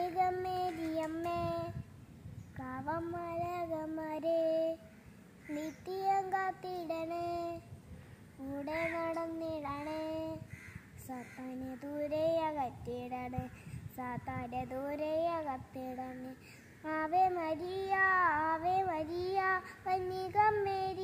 കന്യകമേരിയമ്മേ കാവമലകമരേ നിത്യം കാത്തിടണേ കൂടെ നടന്നിടണേ സാത്താനെ ദൂരെ അകറ്റിടണേ സാത്താനെ ദൂരെ അകത്തിടണേ ആവേ മരിയ കന്യകമേരിയമ്മേ